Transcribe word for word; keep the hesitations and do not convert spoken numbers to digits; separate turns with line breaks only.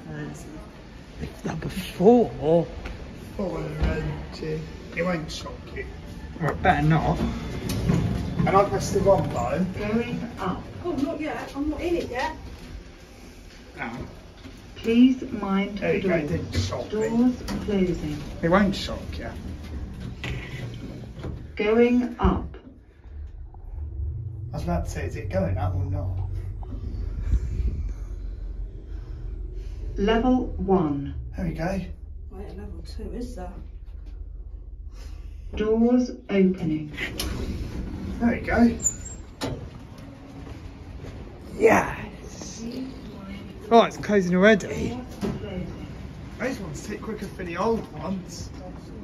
Lift number four.
Four and two. It won't shock you.
Right, better not.
And I press the wrong button.
Going up.
Oh, not yet. I'm not in it yet.
Oh.
Please mind
There
the
you go, it
doors.
didn't shock me.
Doors closing.
It won't shock you.
Going up.
I was about to say, is it going up or not?
Level one.
There we go.
Wait, level two, is that?
Doors opening.
There we go.
Yes. Right, it's closing already.
Doors closing.
Those ones take quicker for the old ones.